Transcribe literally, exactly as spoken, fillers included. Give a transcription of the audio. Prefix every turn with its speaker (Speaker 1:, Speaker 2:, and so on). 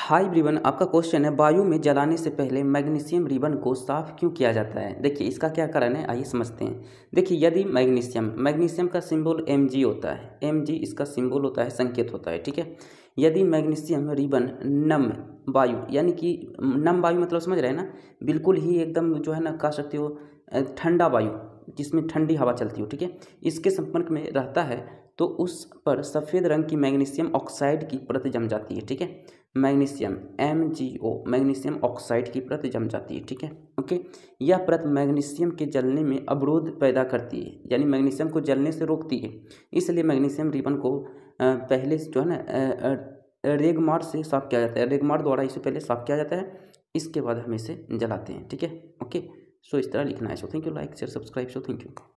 Speaker 1: Hi everyone, आपका question है वायु में जलाने से पहले मैग्नीशियम रिबन को साफ क्यों किया जाता है। देखिए इसका क्या कारण है, आइए समझते हैं। देखिए यदि मैग्नीशियम मैग्नीशियम का सिंबल एम जी होता है, एम जी इसका सिंबल होता है, संकेत होता है, ठीक है। यदि मैग्नीशियम रिबन नम वायु यानी कि नम वायु मतलब समझ रहे हैं ना, बिल्कुल ही एकदम जो है ना कह सकते हो ठंडा वायु जिसमें ठंडी हवा चलती हो, ठीक है, इसके संपर्क में रहता है तो उस पर सफ़ेद रंग की मैग्नीशियम ऑक्साइड की परत जम जाती है, ठीक है। Magnesium M G O magnesium oxide की परत जम जाती है, ठीक है, ओके। यह परत मैग्नीशियम के जलने में अवरोध पैदा करती है, यानी मैग्नीशियम को जलने से रोकती है। इसलिए मैग्नीशियम रिबन को पहले जो है ना रेगमार से साफ किया जाता है, रेगमार द्वारा इसे पहले साफ किया जाता है, इसके बाद हम इसे जलाते हैं, ठीक है, ओके। सो इस तरह लिखना है। So thank you, like share subscribe. So thank you.